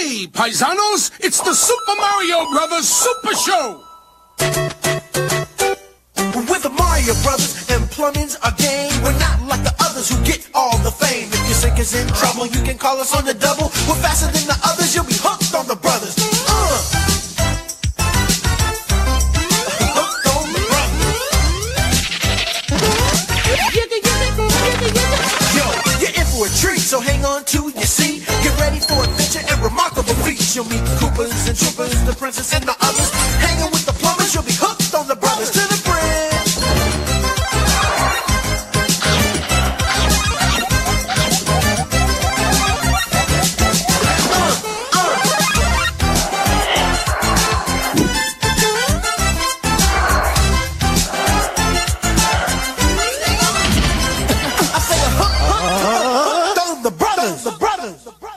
Hey, paisanos, it's the Super Mario Brothers Super Show! With the Mario Brothers and plumbing's a game. We're not like the others who get all the fame. If your sink is in trouble, you can call us on the double. We're faster than the others, you'll be hooked on the brothers. Hooked on the brothers. Yo, you're in for a treat, so hang on to your seat. Get ready for adventure and remarkable feats. You'll meet the Koopas and Troopers, the Princess and the others. Hanging with the plumbers, you'll be hooked on the brothers. To the bridge. I say hooked on the brothers.